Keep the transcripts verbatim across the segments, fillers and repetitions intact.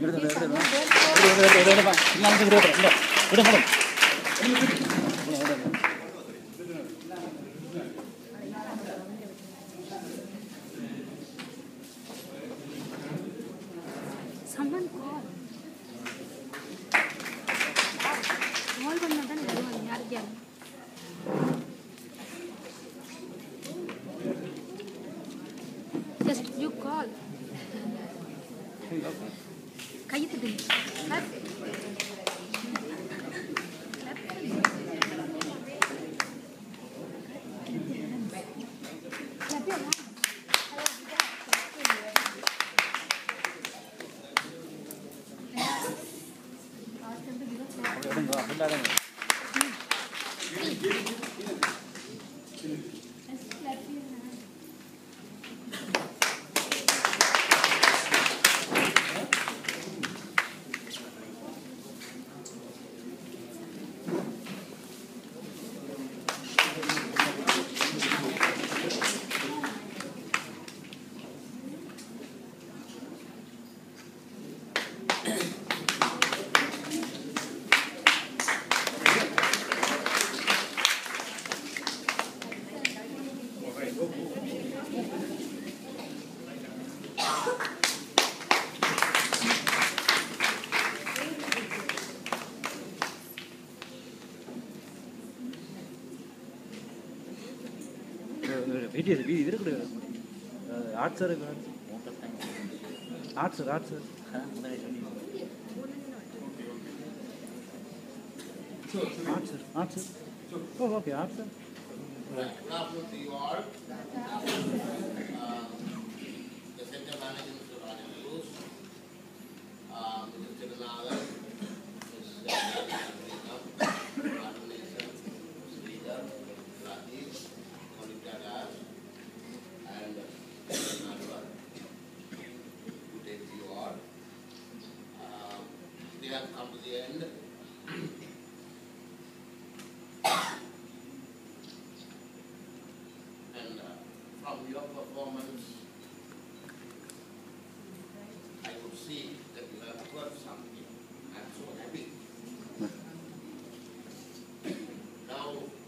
Someone call. Call பண்ணாதான் வருவாங்க யாருக்கு Just you call. கையை தட்டுங்க. Clap. Clap. Clap your hands. video video ಇದರ ಕಡೆ art sir art sir art sir art sir art sir oh okay art sir Good afternoon to you all. Uh, the center manager, Mister Rajan Luz, uh, Mister Tirunala, Mister Coordination, Mister Leader, Rajesh, Monica Das, and Mister Nadwar. Good day to you all. Uh, we have come to the end. And uh, from your performance, I could see that you have heard something. I'm so happy. Now,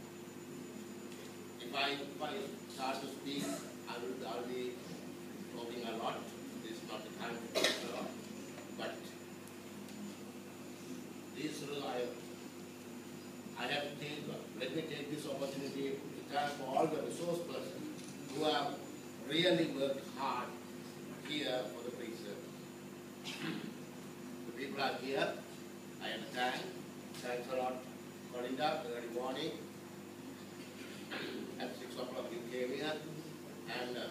if I, if I start to speak, I will I'll be talking a lot. This is not the time to talk a lot. But this I, I have to take, let me take this opportunity to thank all the resource persons who have really worked hard here for the preserve. The people are here. I understand. Thanks a lot, Corinda. Early morning. At six o'clock you came here, and uh,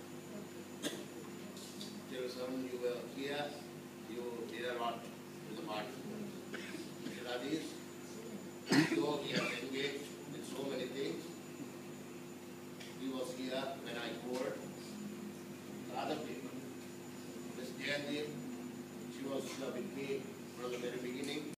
till seven you were here. You did a lot to the party. Mister Rajesh, though he has engaged in so many things, he was here when I called the other people. Miss Jayandeep, she was uh, with me from the very beginning.